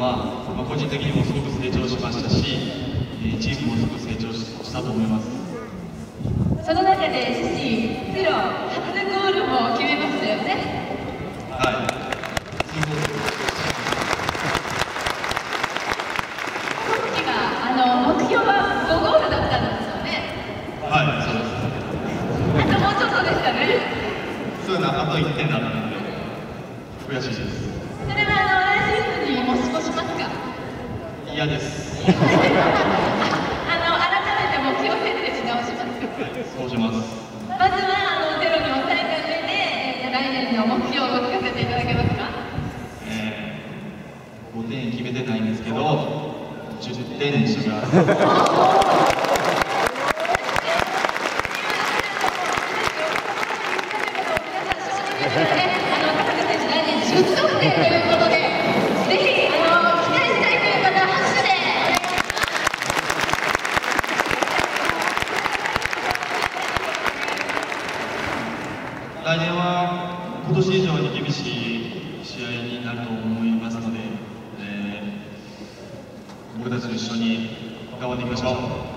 は、個人的にもすごく成長しましたし、チームもすごく成長したと思います。 その中で自身プロ初ゴールも決めましたよね。 はい。 その時は目標は5ゴールだったんですよね。 はい、そうです。 あともうちょっとでしたね。 そういうのはあと1点だったので悔しいです。 それは来シーズンに持ち越しますか？ 嫌です。 改めて目標設定し直しますか？ はい、そうします。 まずはゼロに抑えた上で、来年の目標を聞かせていただけますか ？5点決めてないんですけど、10点にしてください。来年は今年以上に厳しい試合になると思いますので、僕たちと一緒に頑張っていきましょう。